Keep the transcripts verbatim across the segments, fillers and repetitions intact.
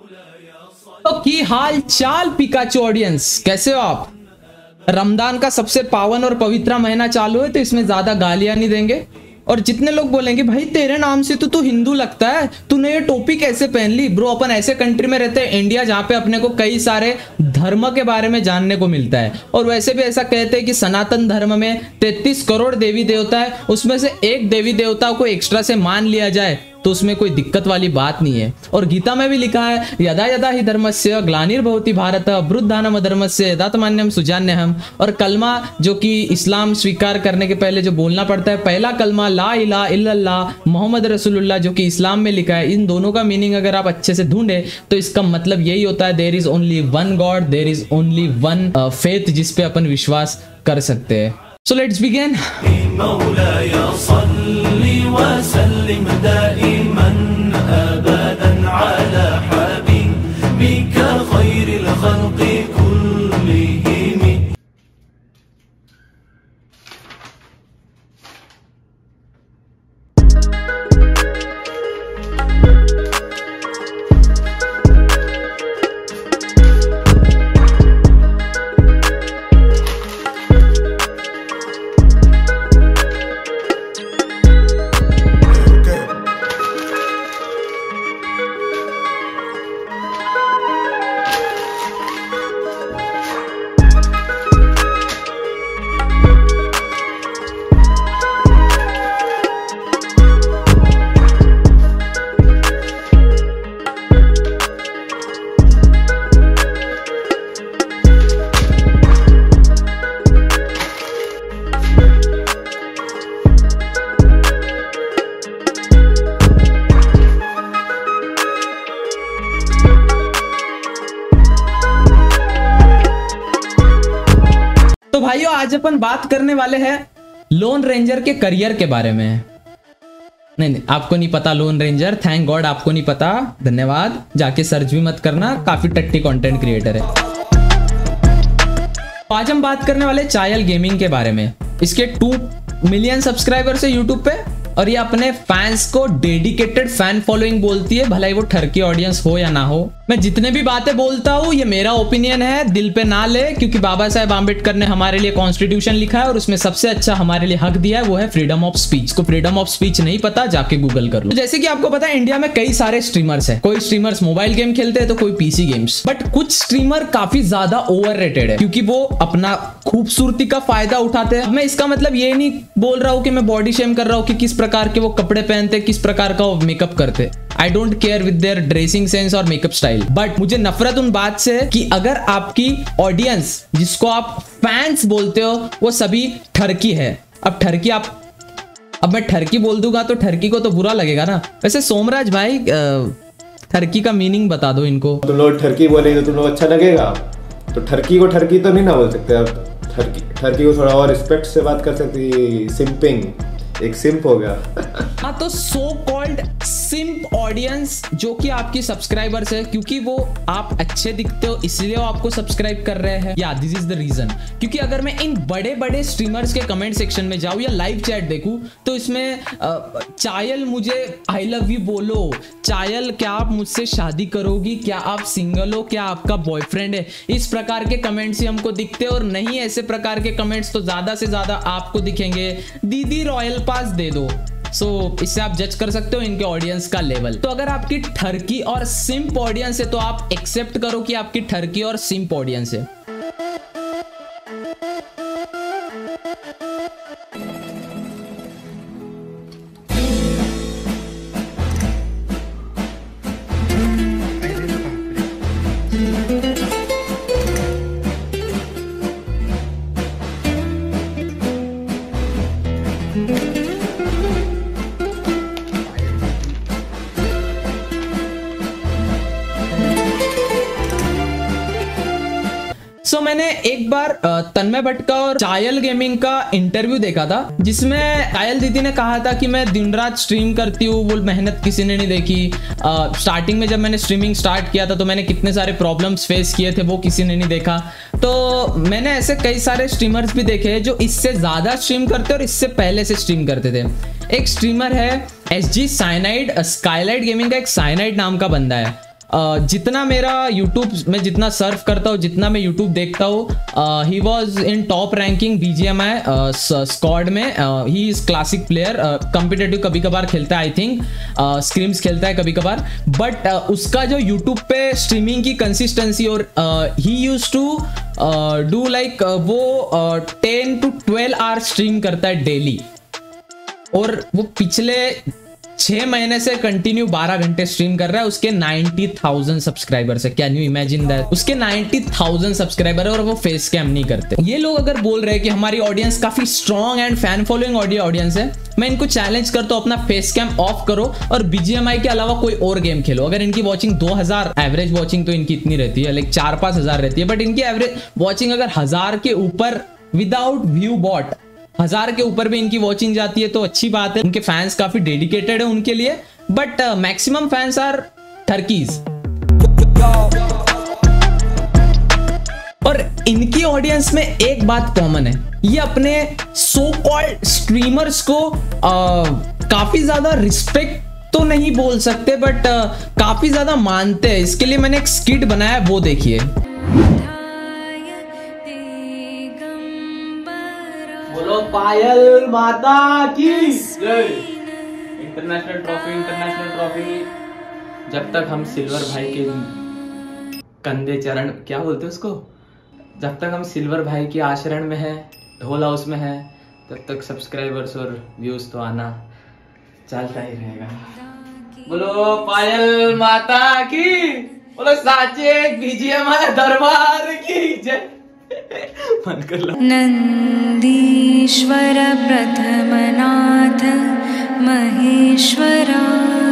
तो की हाल चाल पिकाचू ऑडियंस, कैसे हो आप? रमजान का सबसे पावन और पवित्र महीना चालू है, तो इसमें ज्यादा गालियां नहीं देंगे। और जितने लोग बोलेंगे भाई तेरे नाम से तो तू हिंदू लगता है, तूने ये टोपी कैसे पहन ली? ब्रो, अपन ऐसे कंट्री में रहते हैं इंडिया जहाँ पे अपने को कई सारे धर्म के बारे में जानने को मिलता है। और वैसे भी ऐसा कहते हैं कि सनातन धर्म में तैतीस करोड़ देवी देवता है, उसमें से एक देवी देवता को एक्स्ट्रा से मान लिया जाए तो उसमें कोई दिक्कत वाली बात नहीं है। और गीता में भी लिखा है यदा यदा ही धर्मस्य ग्लानिर्भवति भारत अभ्युत्थानम् अधर्मस्य यदात्मन्यम् सुजान्यहम्। और कलमा जो कि इस्लाम स्वीकार करने के पहले जो बोलना पड़ता है, पहला कलमा ला इलाहा इल्लल्लाह मोहम्मद रसूलुल्लाह जो कि इस्लाम में लिखा है, इन दोनों का मीनिंग अगर आप अच्छे से ढूंढे तो इसका मतलब यही होता है there is only one god, there is only one faith जिस पे अपन विश्वास कर सकते हैं। So let's begin. तो भाइयों आज अपन बात करने वाले हैं लोन रेंजर के करियर के बारे में। नहीं नहीं आपको नहीं पता लोन रेंजर, थैंक गॉड आपको नहीं पता, धन्यवाद। जाके सर्च भी मत करना, काफी टट्टी कंटेंट क्रिएटर है। आज हम बात करने वाले चायल गेमिंग के बारे में। इसके टू मिलियन सब्सक्राइबर्स है यूट्यूब पे और ये अपने फैंस को डेडिकेटेड फैन फॉलोइंग बोलती है, भले ही वो ठरकी ऑडियंस हो या ना हो। मैं जितने भी बातें बोलता हूँ ये मेरा ओपिनियन है, दिल पे ना ले, क्योंकि बाबा साहेब आम्बेडकर ने हमारे लिए कॉन्स्टिट्यूशन लिखा है और उसमें सबसे अच्छा हमारे लिए हक दिया है, वो है फ्रीडम ऑफ स्पीच। को फ्रीडम ऑफ स्पीच नहीं पता जाके गूगल कर लो। तो जैसे कि आपको पता है इंडिया में कई सारे स्ट्रीमर्स है, कोई स्ट्रीमर्स मोबाइल गेम खेलते हैं तो कोई पीसी गेम्स, बट कुछ स्ट्रीमर काफी ज्यादा ओवररेटेड है क्योंकि वो अपना खूबसूरती का फायदा उठाते हैं। मैं इसका मतलब ये नहीं बोल रहा हूँ कि मैं बॉडी शेम कर रहा हूँ कि किस प्रकार के वो कपड़े पहनते, किस प्रकार का वो मेकअप करते। I don't care with their dressing sense और मेकअप स्टाइल, बट मुझे नफरत उन बात से है कि अगर आपकी ऑडियंस जिसको आप फैंस बोलते हो वो सभी ठरकी है। अब ठरकी आप अब मैं ठरकी बोल दूंगा तो ठरकी को तो बुरा लगेगा ना। वैसे सोमराज भाई ठरकी का मीनिंग बता दो इनको। तुम लोग ठरकी बोलेंगे तो तुम लोग अच्छा लगेगा, तो ठरकी को ठरकी तो नहीं ना बोल सकते आप। ठरकी ठरकी को थोड़ा और रिस्पेक्ट से बात कर सकती। सिंपिंग एक सिंप हो गया। हाँ तो सो कॉल्ड सिंप ऑडियंस जो कि आपकी सब्सक्राइबर्स है, क्योंकि वो आप अच्छे दिखते हो इसलिए वो आपको सब्सक्राइब कर रहे हैं। या दिस इज द रीजन। क्योंकि अगर मैं इन बड़े बड़े स्ट्रीमर्स के कमेंट सेक्शन में जाऊं या लाइव चैट देखूं तो इसमें चायल मुझे आई लव यू बोलो, चायल क्या आप मुझसे शादी करोगी, क्या आप सिंगल हो, क्या आपका बॉयफ्रेंड है, इस प्रकार के कमेंट्स ही हमको दिखते हैं। और नहीं ऐसे प्रकार के कमेंट्स तो ज्यादा से ज्यादा आपको दिखेंगे दीदी रॉयल पास दे दो। सो so, इससे आप जज कर सकते हो इनके ऑडियंस का लेवल। तो अगर आपकी ठरकी और सिंप ऑडियंस है तो आप एक्सेप्ट करो कि आपकी ठरकी और सिंप ऑडियंस है। सो so, मैंने एक बार तन्मय भट्ट का और चायल गेमिंग का इंटरव्यू देखा था जिसमें चायल दीदी ने कहा था कि मैं दिन रात स्ट्रीम करती हूँ, वो मेहनत किसी ने नहीं देखी। स्टार्टिंग में जब मैंने स्ट्रीमिंग स्टार्ट किया था तो मैंने कितने सारे प्रॉब्लम्स फेस किए थे वो किसी ने नहीं देखा। तो मैंने ऐसे कई सारे स्ट्रीमर्स भी देखे जो इससे ज़्यादा स्ट्रीम करते और इससे पहले से स्ट्रीम करते थे। एक स्ट्रीमर है S G Cyanide, Skylight Gaming का एक साइनाइड नाम का बंदा है। जितना मेरा यूट्यूब में जितना सर्व करता हूँ, जितना मैं यूट्यूब देखता हूँ, he was in top ranking BGMI squad में। He is classic player, competitive कभी कभार खेलता है, आई थिंक स्क्रिम्स खेलता है कभी कभार, बट uh, उसका जो यूट्यूब पे स्ट्रीमिंग की कंसिस्टेंसी और he use to do like वो ten to twelve hour stream करता है डेली, और वो पिछले छह महीने से कंटिन्यू बारह घंटे स्ट्रीम कर रहा है। उसके नाइंटी थाउजेंड सब्सक्राइबर्स है, कैन यू इमेजिन दैट? उसके नाइंटी थाउजेंड सब्सक्राइबर है और वो फेस कैम नहीं करते। ये लोग अगर बोल रहे हैं कि हमारी ऑडियंस काफी strong and fan following audio audience है, मैं इनको चैलेंज करता हूँ अपना फेस कैम ऑफ करो और बीजीएमआई के अलावा कोई और गेम खेलो। अगर इनकी वॉचिंग दो हज़ार एवरेज वॉचिंग तो इनकी इतनी रहती है, लाइक चार पांच हजार रहती है, बट इनकी एवरेज वॉचिंग अगर हजार के ऊपर विदाउट व्यू बॉट हजार के ऊपर भी इनकी वॉचिंग जाती है तो अच्छी बात है। उनके फैंस काफी डेडिकेटेड है उनके लिए, बट मैक्सिमम फैंस आर टर्कीज। और इनकी ऑडियंस में एक बात कॉमन है, ये अपने सो कॉल्ड स्ट्रीमर्स को आ, काफी ज्यादा रिस्पेक्ट तो नहीं बोल सकते, बट आ, काफी ज्यादा मानते हैं। इसके लिए मैंने एक स्किट बनाया, वो देखिए। बोलो पायल माता की जय। International trophy, international trophy. जब तक हम सिल्वर भाई के कंधे चरण, क्या बोलते हैं उसको, जब तक हम सिल्वर भाई के आचरण में है, ढोल हाउस में है, तब तक सब्सक्राइबर्स और व्यूज तो आना चलता ही रहेगा। बोलो पायल माता की, बोलो साचे बीजीएमआई दरबार की जय। नंदीश्वर प्रथमनाथ महेश्वराय।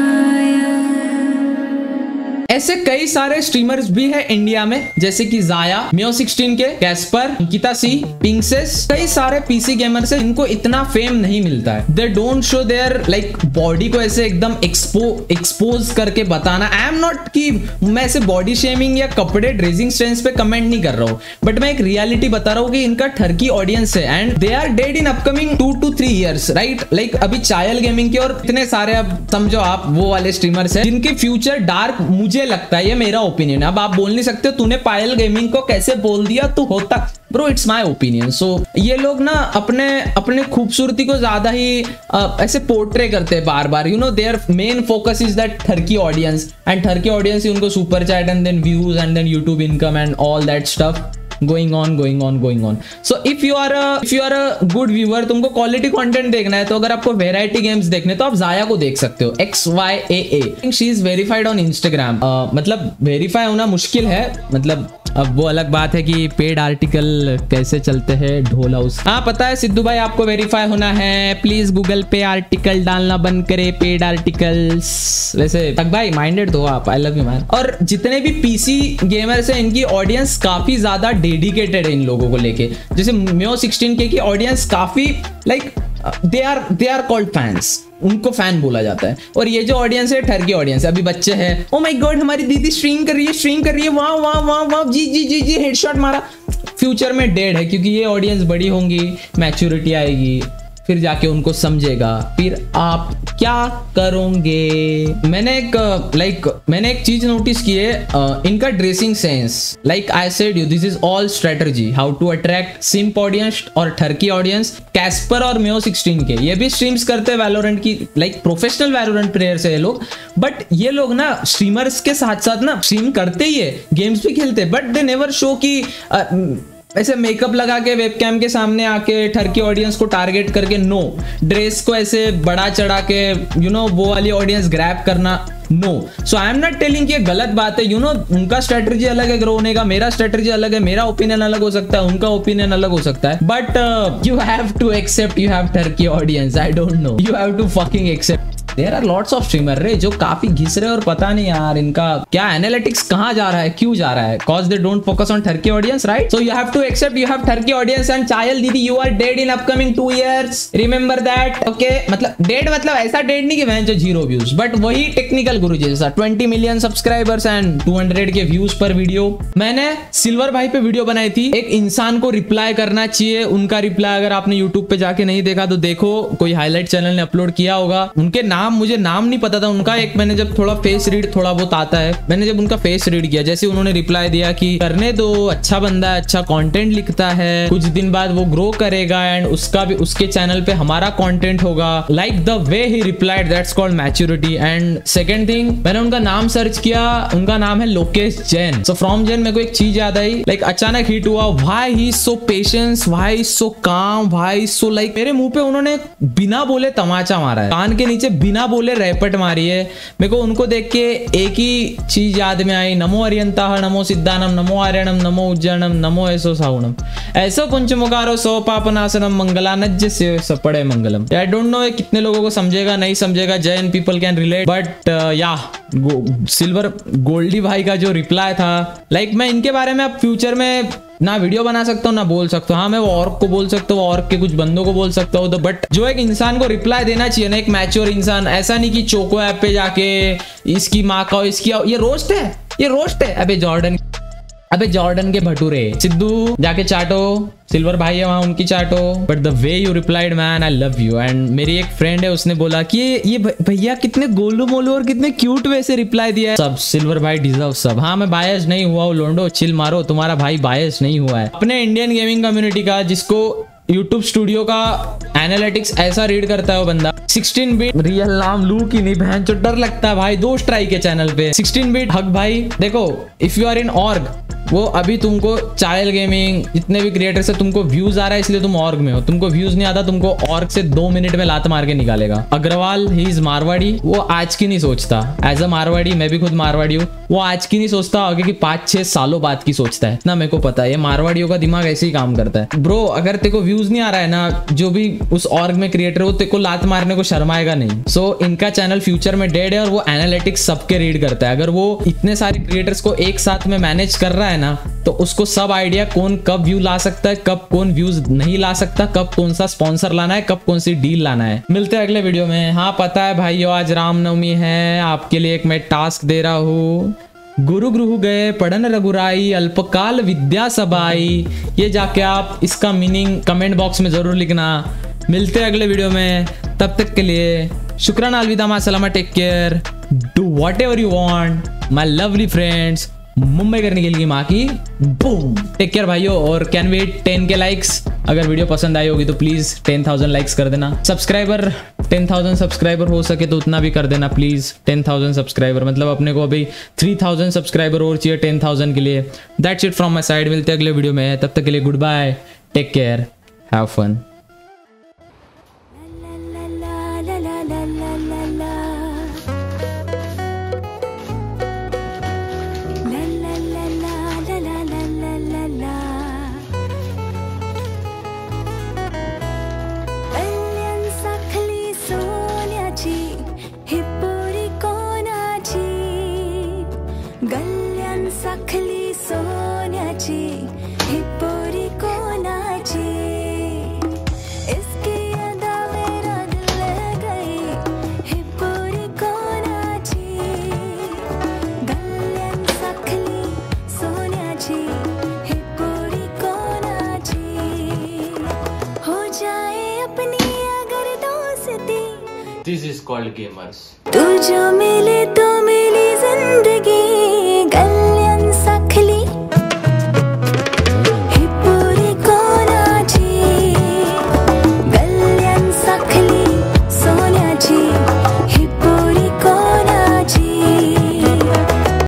ऐसे कई सारे स्ट्रीमर्स भी है इंडिया में, जैसे कि जाया, Meow sixteen K, Kasper, Ankita C, Pinkcess, कई सारे पीसी गेमर्स हैं जिनको इतना फेम नहीं मिलता है। They don't show their like body को ऐसे एकदम एक्सपो एक्सपोज करके बताना। आई एम नॉट कि मैं ऐसे बॉडी शेमिंग या कपड़े ड्रेसिंग सेंस पे कमेंट नहीं कर रहा हूँ, बट मैं एक रियलिटी बता रहा हूँ कि इनका ठरकी ऑडियंस है and they are dead in upcoming two to three years, right? Like अभी चायल गेमिंग के और इतने सारे, अब समझो आप वो वाले स्ट्रीमर्स हैं जिनके फ्यूचर डार्क, मुझे लगता है, ये मेरा ओपिनियन है। अब आप बोल नहीं सकते हो तूने पायल गेमिंग को कैसे बोल दिया, तू होता, bro it's my opinion. So ये लोग ना अपने अपने खूबसूरती को ज्यादा ही आ, ऐसे पोर्ट्रे करते हैं बार बार, you know their main focus is that ठरकी ऑडियंस, एंड ठरकी ऑडियंस ही उनको super chat and then views and then YouTube income and all that stuff going on going on going on so if you are a if you are a good viewer, तुमको quality content देखना है, तो अगर आपको variety games देखने तो आप जाया को देख सकते हो, X Y A A. She is verified on Instagram. मतलब वेरीफाई होना मुश्किल है, मतलब अब वो अलग बात है कि पेड आर्टिकल कैसे चलते हैं ढोल हाउस। हाँ पता है सिद्धू भाई, आपको वेरीफाई होना है, प्लीज गूगल पे आर्टिकल डालना बंद करे, पेड आर्टिकल्स। वैसे तक भाई माइंडेड तो आप, आई लव यू मैन। और जितने भी पीसी गेमर्स हैं, इनकी ऑडियंस काफी ज्यादा डेडिकेटेड है इन लोगों को लेके। जैसे मियो सिक्सटीन के की ऑडियंस काफी like they are they are called fans, उनको फैन बोला जाता है। और ये जो ऑडियंस है ठरकी ऑडियंस है, अभी बच्चे हैं, ओ माय गॉड हमारी दीदी स्ट्रीम कर रही है स्ट्रीम कर रही है वाह वाह वाह वाह जी जी जी जी हेडशॉट मारा। फ्यूचर में डेड है, क्योंकि ये ऑडियंस बड़ी होंगी, मैच्योरिटी आएगी, फिर जाके उनको समझेगा, फिर आप क्या करोगे। मैंने एक लाइक like, मैंने एक चीज नोटिस की है, uh, इनका dressing sense, like I said you this is all strategy, how to attract simp audience और ठरकी ऑडियंस। कैस्पर और मियो सिक्सटीन के ये भी स्ट्रीम्स करते हैं वैलोरेंट की, लाइक प्रोफेशनल वैलोरेंट प्लेयर्स है ये लोग, बट ये लोग ना स्ट्रीमर्स के साथ साथ ना स्ट्रीम करते ही है, गेम्स भी खेलते हैं, बट दे नेवर शो की uh, ऐसे मेकअप लगा के वेबकैम के सामने आके ठरकी ऑडियंस को टारगेट करके, नो ड्रेस को ऐसे बड़ा चढ़ा के, यू नो वो वाली ऑडियंस ग्रैब करना, no. So I am not telling कि ये गलत बात है, यू नो उनका स्ट्रेटजी अलग है ग्रो होने का, मेरा स्ट्रेटजी अलग है, मेरा ओपिनियन अलग हो सकता है, उनका ओपिनियन अलग हो सकता है, but you have to accept you have ठरकी audience, I don't know, you have to fucking accept. There are lots of streamer रे जो काफी घिस रहे और पता नहीं यार इनका क्या एनालिटिक्स कहाँ जा रहा है, क्यों जा रहा है, cause they don't focus on ठरकी audience, right? So you have to accept you have ठरकी ऑडियंस एंड चायल दीदी you are dead in upcoming two years, remember that, okay? मतलब डेड मतलब ऐसा डेड नहीं कि वह जो जीरो व्यूज, बट वही टेक्निकल गुरु जैसा twenty million subscribers and two hundred के व्यूज पर वीडियो। मैंने सिल्वर भाई पे वीडियो बनाई थी, एक इंसान को रिप्लाई करना चाहिए, उनका रिप्लाई अगर आपने यूट्यूब पे जाके नहीं देखा तो देखो, कोई हाईलाइट चैनल ने अपलोड किया होगा, उनके नाम नाम मुझे नाम नहीं पता था उनका। एक मैंने जब थोड़ा फेस रीड थोड़ा बहुत आता है, मैंने जब उनका फेस रीड किया, जैसे उन्होंने रिप्लाई दिया कि करने दो, अच्छा बंदा है, अच्छा कंटेंट लिखता है, कुछ दिन बाद वो ग्रो करेगा एंड उसका भी उसके चैनल पे हमारा कंटेंट होगा। Like the way he replied, that's called maturity. And second thing, मैंने उनका नाम सर्च किया, उनका नाम है लोकेश जैन। सो फ्रॉम जैन मेरे को एक चीज याद आई, लाइक अचानक हिट हुआ, why he so patience, why he so calm, why so like. मेरे मुंह पे उन्होंने बिना बोले तमाचा मारा है, कान के नीचे बिना बोले रैपट मारी है। मेरे को उनको देख के एक ही चीज याद में आई, नमो अरियंता, नमो सिद्धानम, नमो आर्यणम, नमो उज्जैनम, नमो ऐसो सावणम, ऐसो पंचमुखारो सो पापनाशनम मंगलानज्य से सपड़े मंगलम। आई डोंट नो कितने लोगों को समझेगा नहीं समझेगा, Jain people can relate, but या सिल्वर गोल्डी भाई का जो रिप्लाई था, लाइक like, मैं इनके बारे में अब फ्यूचर में ना वीडियो बना सकता हूँ ना बोल सकता हूँ। हाँ मैं वो ऑर्ग को बोल सकता हूँ, ऑर्ग के कुछ बंदों को बोल सकता हूँ, तो बट जो एक इंसान को रिप्लाई देना चाहिए ना, एक मैच्योर इंसान, ऐसा नहीं कि चोको ऐप पे जाके इसकी माँ का इसकी, ये रोस्ट है, ये रोस्ट है। अबे जॉर्डन, अबे जॉर्डन के भटूरे, सिद्धू जाके चाटो, सिल्वर भाई है वहां उनकी चाटो। But the way you replied man, I love you. And मेरी एक फ्रेंड है, उसने बोला कि ये भैया कितने गोलू मोलू और कितने क्यूट वे से रिप्लाई दिया है। सब सिल्वर भाई डिजर्व सब। हाँ मैं बायस नहीं हुआ हूँ, लोंडो चिल मारो, तुम्हारा भाई बायस नहीं हुआ है। अपने इंडियन गेमिंग कम्युनिटी का, जिसको यूट्यूब स्टूडियो का एनालिटिक्स ऐसा रीड करता है वो बंदा, सिक्सटीन बिट रियल नाम लू की नहीं, बहन चो डर लगता है भाई, दो स्ट्राइक है चैनल पे। सिक्सटीन बिट हक भाई, देखो if you are in org, वो अभी तुमको चाइल्ड गेमिंग जितने भी क्रिएटर्स है, तुमको व्यूज आ रहा है इसलिए तुम ऑर्ग में हो, तुमको व्यूज नहीं आता, तुमको ऑर्ग से दो मिनट में लात मार के निकालेगा। अग्रवाल ही इज मारवाड़ी, वो आज की नहीं सोचता। एज अ मारवाड़ी, मैं भी खुद मारवाड़ी हूँ, वो आज की नहीं सोचता, आगे की पांच छह सालों बाद की सोचता है। इतना मेरे को पता है, ये मारवाड़ियों का दिमाग ऐसे ही काम करता है। ब्रो अगर तेरे को व्यूज नहीं आ रहा है ना, जो भी उस ऑर्ग में क्रिएटर हो, तेरे को लात मारने को शर्माएगा नहीं। सो so, इनका चैनल फ्यूचर में डेड है और वो एनालिटिक्स सबके रीड करता है। अगर वो इतने सारे क्रिएटर्स को एक साथ में मैनेज कर रहा है ना, तो उसको सब आइडिया कौन कब व्यू ला सकता है, कब कौन व्यूज नहीं ला सकता, कब कौन सा स्पॉन्सर लाना है, कब कौन सी डील लाना है। मिलते हैं अगले वीडियो में। हाँ पता है भाइयों, आज रामनवमी है, आपके लिए एक मैं टास्क दे रहा हूँ। गुरु गुरु गए पढ़न रघुराई, अल्पकाल विद्या सबाई। ये जाके आप इसका मीनिंग कमेंट बॉक्स में जरूर लिखना। मिलते हैं अगले वीडियो में, तब तक के लिए शुक्राना, अलविदा, मा सलामा, take care, do whatever you want my lovely friends. Mumbai करने के लिए माँ की बूम। टेक केयर भाइयों, और कैन वेट टेन के लाइक्स। अगर वीडियो पसंद आई होगी तो प्लीज टेन थाउजेंड लाइक्स कर देना। सब्सक्राइबर टेन थाउजेंड सब्सक्राइबर हो सके तो उतना भी कर देना प्लीज। टेन थाउजेंड सब्सक्राइबर मतलब अपने को अभी थ्री थाउजेंड सब्सक्राइबर और चाहिए टेन थाउजेंड के लिए। That's it from my side. मिलते हैं अगले वीडियो में, तब तक के लिए goodbye, take care, have fun. गल्यान साखली सोन्याची ही पोरी कोणाची, इसकी अदा मेरा दिल ले गई, ही पोरी कोणाची। गल्यान साखली सोन्याची ही पोरी कोणाची, हो जाए अपनी अगर दोस्ती। This is called gamers. तू जो मिले तो मिली जिंदगी।